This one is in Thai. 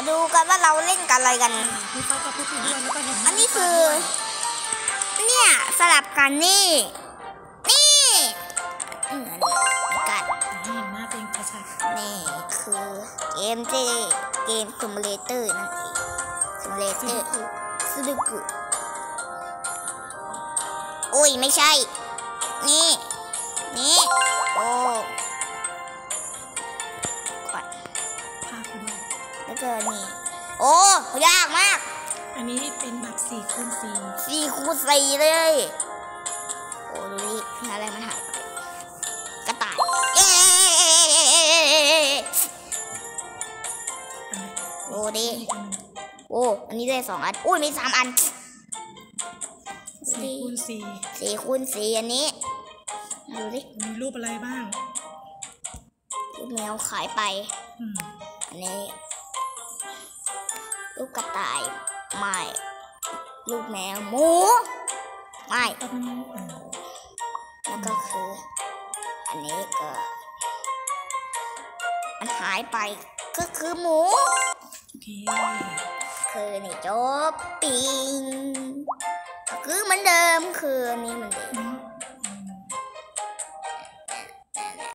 ดูกันว่าเราเล่นกันอะไรกันมีเขากับผู้ด้วยแล้วก็เห็นอันนี้คือเนี่ยสลับกันนี่กัดนี่หน้าเป็นกระชับนี่คือเกมซิมูเลเตอร์นั่นเองซิมูเลเตอร์ซูดูกุโอ้ยไม่ใช่นี่โอ้ก่อนภาพคุณแล้วก็นี่โอ้ยากมากอันนี้เป็นแบบ4x4 เลยโอ้ดูดิอะไรมันหายไปกระต่ายโอ้ดิโอ้อันนี้ได้2 อันอุ้ยมี3 อัน4x4อันนี้ดูดิมีรูปอะไรบ้างรูปแมวขายไปอันนี้รูปกระต่ายไม่รูปแมวหมูไม่แล้วก็คืออันนี้ก็มันหายไปก็คือหมูคือนี่จบปิงก็คือเหมือนเดิมคืออันนี้เหมือนเดิม